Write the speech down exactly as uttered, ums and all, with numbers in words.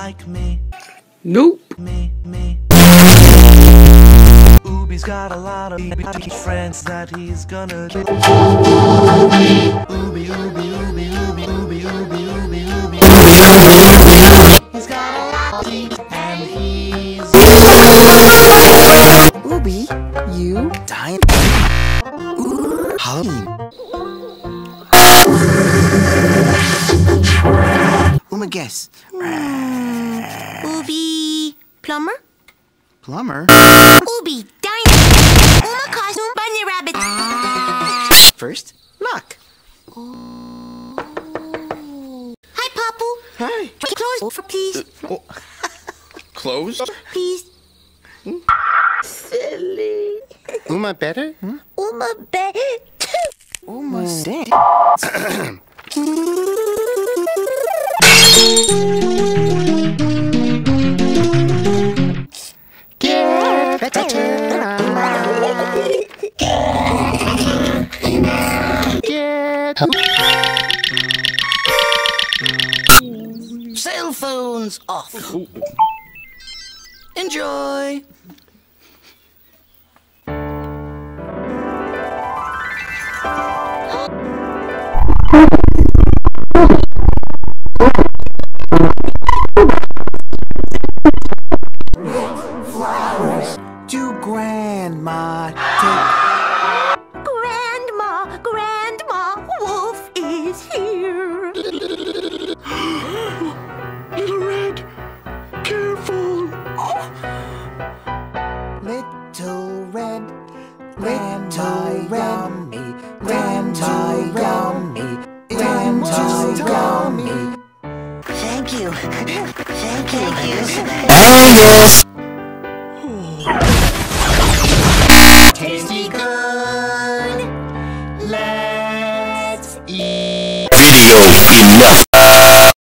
like me. Nope. Me, me. Ooby's got a lot of friends that he's gonna do. Ooby, Ooby, Ooby, Ooby, Ooby, Ooby, Ooby, Ooby. He's got a lot of things and he's Ooby, you dying? Halloween. Uma guess. Ooby, plumber? Plumber? Ooby, diner. Uma costume, bunny rabbit. First, luck. Hi, Papu. Hi. Close for please. Uh, oh. Closed? Please. Silly. Uma better? Huh? Uma be. Uma's dead. Get better. Get. Cell phones off. Enjoy. To Grandma, take. Grandma, Grandma, Wolf is here. Little Red, careful. Little Red, Grandma yummy, Grandma yummy, Grandma yummy. Thank you. Thank you. Thank you. Tasty good. Let's eat. Video enough.